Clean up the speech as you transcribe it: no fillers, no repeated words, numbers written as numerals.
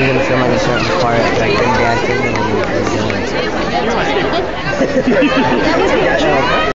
was gonna film like a certain part, like them dancing and then